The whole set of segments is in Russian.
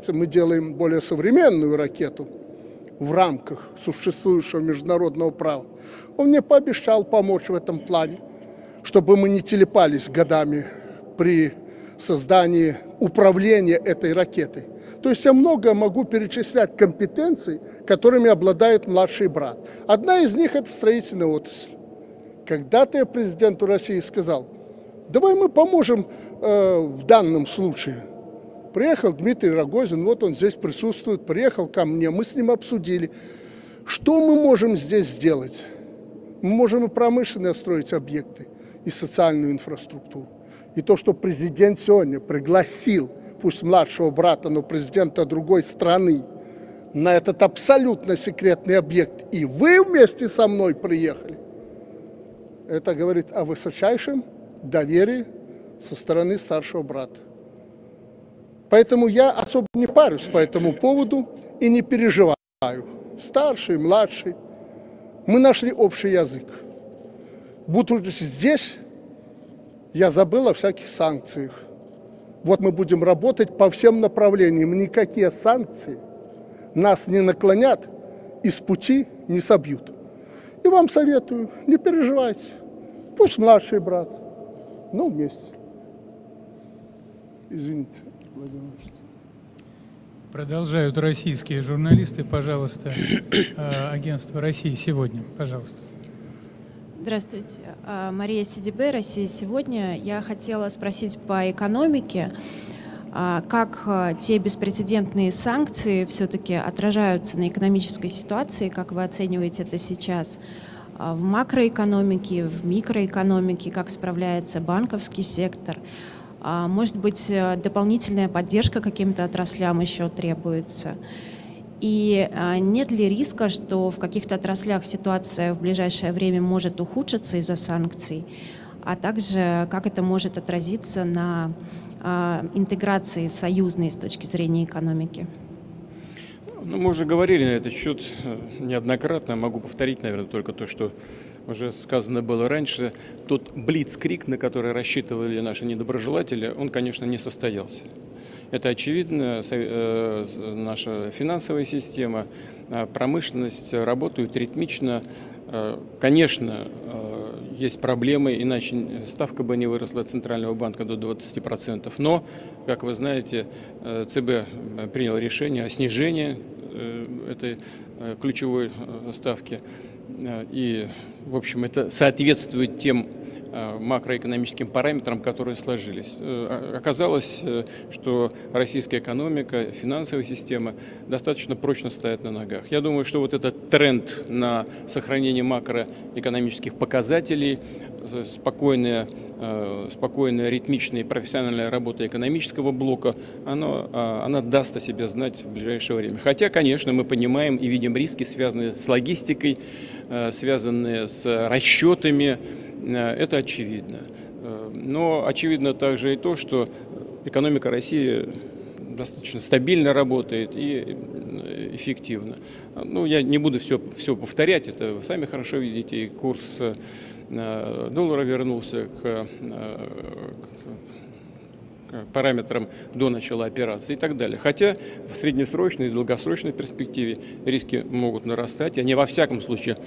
получается, мы делаем более современную ракету в рамках существующего международного права. Он мне пообещал помочь в этом плане, чтобы мы не телепались годами при создании управления этой ракетой. То есть я много могу перечислять компетенций, которыми обладает младший брат. Одна из них – это строительная отрасль. Когда-то я президенту России сказал: давай мы поможем в данном случае. Приехал Дмитрий Рогозин, вот он здесь присутствует, приехал ко мне, мы с ним обсудили, что мы можем здесь сделать. Мы можем и промышленные строить объекты, и социальную инфраструктуру. И то, что президент сегодня пригласил, пусть младшего брата, но президента другой страны, на этот абсолютно секретный объект, и вы вместе со мной приехали, это говорит о высочайшем доверии со стороны старшего брата. Поэтому я особо не парюсь по этому поводу и не переживаю. Старший, младший, мы нашли общий язык. Будучи здесь, я забыл о всяких санкциях. Вот мы будем работать по всем направлениям. Никакие санкции нас не наклонят и с пути не собьют. И вам советую, не переживайте. Пусть младший брат, но вместе. Извините, Владимир Ильич. Продолжают российские журналисты. Пожалуйста, агентство «Россия сегодня». Пожалуйста. Здравствуйте. Мария Сидибе, «Россия сегодня». Я хотела спросить по экономике, как те беспрецедентные санкции все-таки отражаются на экономической ситуации, как вы оцениваете это сейчас в макроэкономике, в микроэкономике, как справляется банковский сектор. Может быть, дополнительная поддержка каким-то отраслям еще требуется? И нет ли риска, что в каких-то отраслях ситуация в ближайшее время может ухудшиться из-за санкций, а также как это может отразиться на интеграции союзной с точки зрения экономики? Ну, мы уже говорили на этот счет неоднократно. Могу повторить, наверное, только то, что уже сказано было раньше. Тот блицкриг, на который рассчитывали наши недоброжелатели, он, конечно, не состоялся. Это очевидно. Наша финансовая система, промышленность работают ритмично. Конечно, есть проблемы, иначе ставка бы не выросла Центрального банка до 20%. Но, как вы знаете, ЦБ принял решение о снижении этой ключевой ставки. И, в общем, это соответствует тем макроэкономическим параметрам, которые сложились. Оказалось, что российская экономика, финансовая система достаточно прочно стоят на ногах. Я думаю, что вот этот тренд на сохранение макроэкономических показателей, спокойная, ритмичная и профессиональная работа экономического блока, она даст о себе знать в ближайшее время. Хотя, конечно, мы понимаем и видим риски, связанные с логистикой, связанные с расчетами. Это очевидно. Но очевидно также и то, что экономика России достаточно стабильно работает и эффективно. Ну, я не буду все повторять, это вы сами хорошо видите, и курс доллара вернулся к параметрам до начала операции и так далее. Хотя в среднесрочной и долгосрочной перспективе риски могут нарастать, и они во всяком случае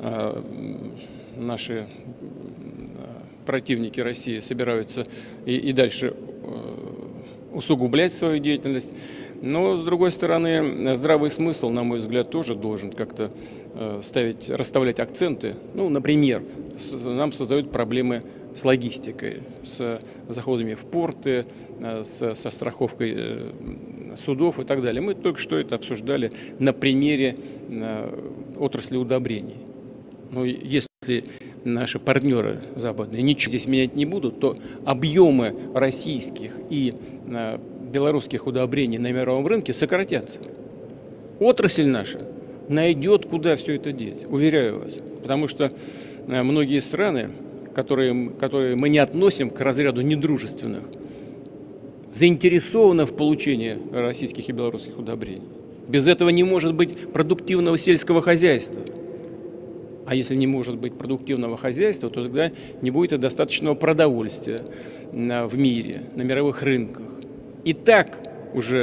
наши противники России собираются и дальше усугублять свою деятельность. Но, с другой стороны, здравый смысл, на мой взгляд, тоже должен как-то расставлять акценты. Ну, например, нам создают проблемы с логистикой, с заходами в порты, со страховкой судов и так далее. Мы только что это обсуждали на примере отрасли удобрений. Но если наши партнеры западные ничего здесь менять не будут, то объемы российских и белорусских удобрений на мировом рынке сократятся. Отрасль наша найдет, куда все это деть, уверяю вас. Потому что многие страны, которые мы не относим к разряду недружественных, заинтересованы в получении российских и белорусских удобрений. Без этого не может быть продуктивного сельского хозяйства. А если не может быть продуктивного хозяйства, то тогда не будет и достаточного продовольствия в мире, на мировых рынках. И так уже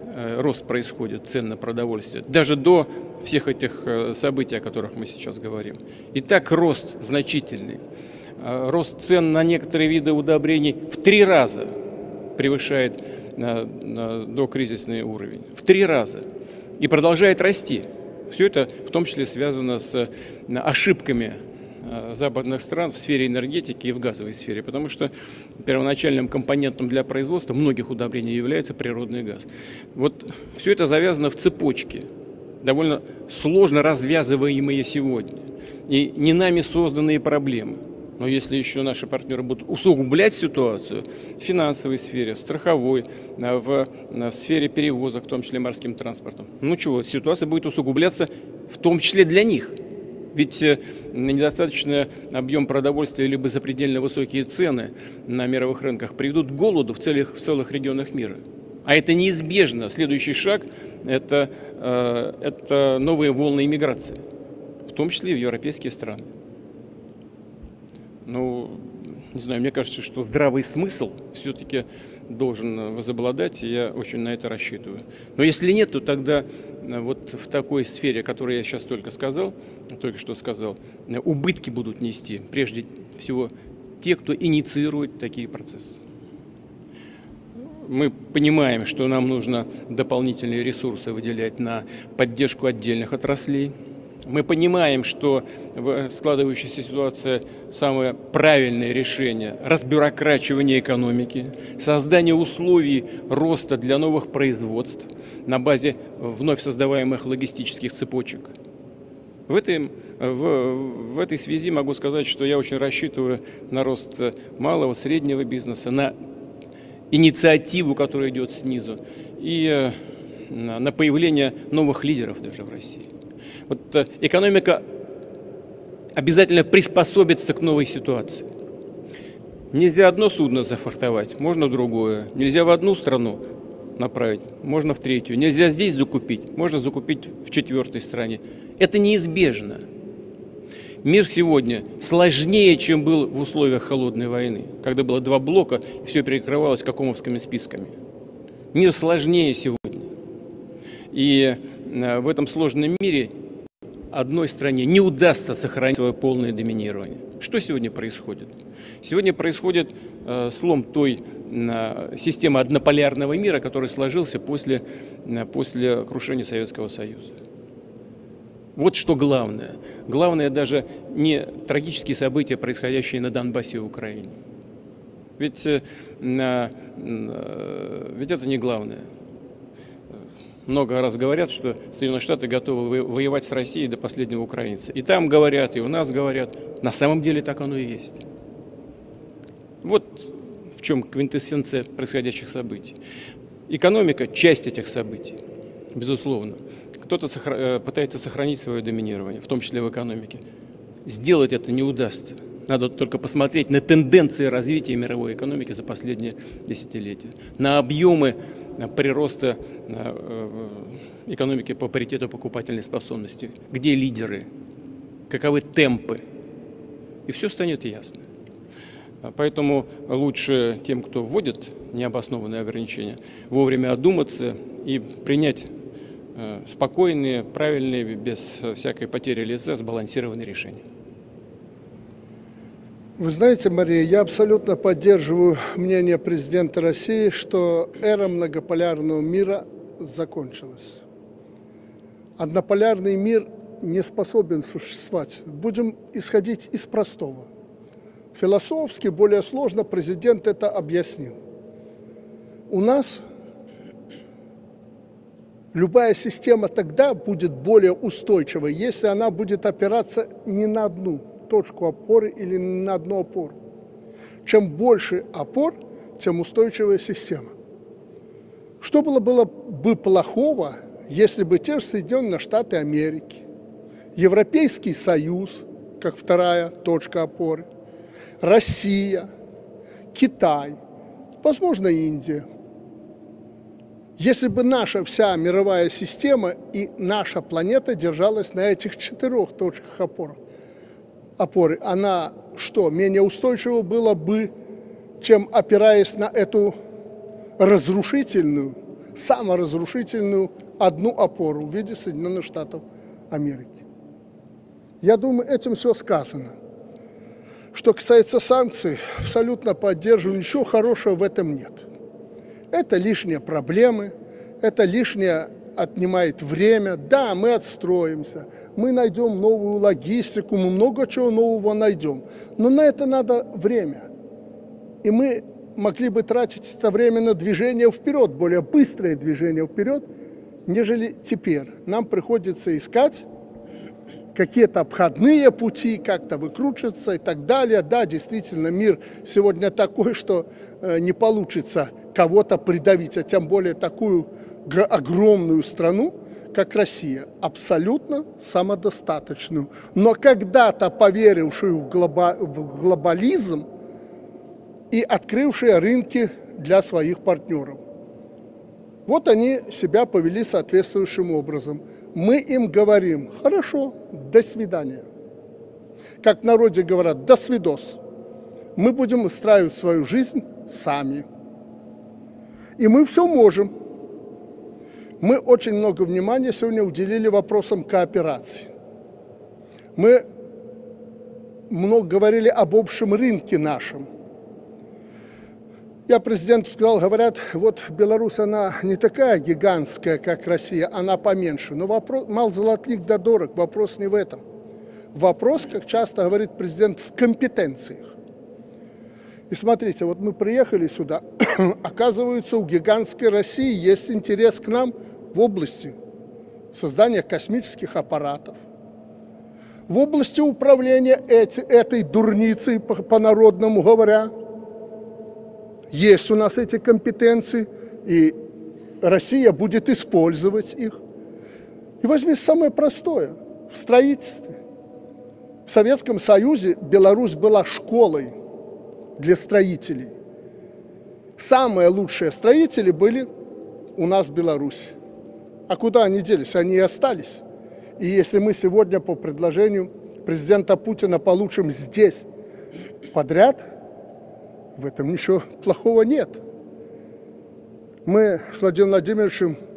рост происходит цен на продовольствие, даже до всех этих событий, о которых мы сейчас говорим. И так рост значительный. Рост цен на некоторые виды удобрений в 3 раза превышает докризисный уровень. В 3 раза. И продолжает расти. Все это в том числе связано с ошибками западных стран в сфере энергетики и в газовой сфере, потому что первоначальным компонентом для производства многих удобрений является природный газ. Вот все это завязано в цепочке, довольно сложно развязываемые сегодня, и не нами созданные проблемы. Но если еще наши партнеры будут усугублять ситуацию в финансовой сфере, в страховой, в сфере перевозок, в том числе морским транспортом, ну чего, ситуация будет усугубляться в том числе для них. Ведь недостаточный объем продовольствия либо запредельно высокие цены на мировых рынках приведут к голоду в целых регионах мира. А это неизбежно. Следующий шаг – это новые волны иммиграции, в том числе и в европейские страны. Ну, не знаю, мне кажется, что здравый смысл все-таки должен возобладать, и я очень на это рассчитываю. Но если нет, то тогда вот в такой сфере, о которой я сейчас только что сказал, убытки будут нести прежде всего те, кто инициирует такие процессы. Мы понимаем, что нам нужно дополнительные ресурсы выделять на поддержку отдельных отраслей. Мы понимаем, что в складывающейся ситуации самое правильное решение – разбюрокрачивание экономики, создание условий роста для новых производств на базе вновь создаваемых логистических цепочек. В этой связи могу сказать, что я очень рассчитываю на рост малого, среднего бизнеса, на инициативу, которая идет снизу, и на появление новых лидеров даже в России. Вот экономика обязательно приспособится к новой ситуации. Нельзя одно судно зафрахтовать, можно другое. Нельзя в одну страну направить, можно в третью. Нельзя здесь закупить, можно закупить в 4-й стране. Это неизбежно. Мир сегодня сложнее, чем был в условиях холодной войны, когда было 2 блока, и все перекрывалось какомовскими списками. Мир сложнее сегодня. И в этом сложном мире одной стране не удастся сохранить свое полное доминирование. Что сегодня происходит? Сегодня происходит слом той системы однополярного мира, который сложился после крушения Советского Союза. Вот что главное. Главное даже не трагические события, происходящие на Донбассе и Украине. Ведь это не главное. Много раз говорят, что Соединенные Штаты готовы воевать с Россией до последнего украинца. И там говорят, и у нас говорят. На самом деле так оно и есть. Вот в чем квинтэссенция происходящих событий. Экономика – часть этих событий, безусловно. Кто-то пытается сохранить свое доминирование, в том числе в экономике. Сделать это не удастся. Надо только посмотреть на тенденции развития мировой экономики за последние десятилетия, на объемы прироста экономики по паритету покупательной способности, где лидеры, каковы темпы, и все станет ясно. Поэтому лучше тем, кто вводит необоснованные ограничения, вовремя одуматься и принять спокойные, правильные, без всякой потери лица, сбалансированные решения. Вы знаете, Мария, я абсолютно поддерживаю мнение президента России, что эра многополярного мира закончилась. Однополярный мир не способен существовать. Будем исходить из простого. Философски, более сложно президент это объяснил. У нас любая система тогда будет более устойчивой, если она будет опираться не на одну точку опоры или на одну опору. Чем больше опор, тем устойчивая система. Что было бы плохого, если бы те же Соединенные Штаты Америки, Европейский Союз, как вторая точка опоры, Россия, Китай, возможно, Индия. Если бы наша вся мировая система и наша планета держалась на этих 4 точках опоры, она что, менее устойчива была бы, чем опираясь на эту разрушительную, саморазрушительную одну опору в виде Соединенных Штатов Америки. Я думаю, этим все сказано. Что касается санкций, абсолютно поддерживаю, ничего хорошего в этом нет. Это лишние проблемы, это лишнее отнимает время. Да, мы отстроимся, мы найдем новую логистику, мы много чего нового найдем. Но на это надо время. И мы могли бы тратить это время на движение вперед, более быстрое движение вперед, нежели теперь. Нам приходится искать какие-то обходные пути, как-то выкручиваться и так далее. Да, действительно, мир сегодня такой, что не получится кого-то придавить, а тем более такую огромную страну, как Россия, абсолютно самодостаточную, но когда-то поверившую в глобализм и открывшие рынки для своих партнеров. Вот они себя повели соответствующим образом. Мы им говорим: хорошо, до свидания. Как в народе говорят: до свидос. Мы будем устраивать свою жизнь сами. И мы все можем. Мы очень много внимания сегодня уделили вопросам кооперации. Мы много говорили об общем рынке нашем. Я президенту сказал, говорят, вот Беларусь, она не такая гигантская, как Россия, она поменьше. Но вопрос, мал золотник да дорог, вопрос не в этом. Вопрос, как часто говорит президент, в компетенциях. И смотрите, вот мы приехали сюда, оказывается, у гигантской России есть интерес к нам в области создания космических аппаратов, в области управления этой дурницей, по-народному говоря. Есть у нас эти компетенции, и Россия будет использовать их. И возьмите самое простое – в строительстве. В Советском Союзе Беларусь была школой для строителей. Самые лучшие строители были у нас в Беларуси. А куда они делись? Они и остались. И если мы сегодня по предложению президента Путина получим здесь подряд, в этом ничего плохого нет. Мы с Владимиром Владимировичем